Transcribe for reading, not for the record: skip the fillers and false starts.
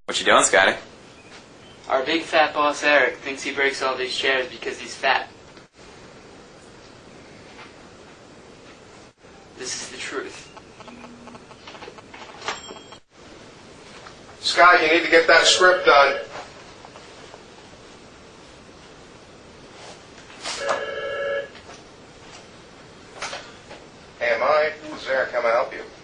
What you doing, Scotty? Our big fat boss Eric thinks he breaks all these chairs because he's fat. This is the truth. Scott, you need to get that script done. Hey, am I? This is Eric. How may I help you?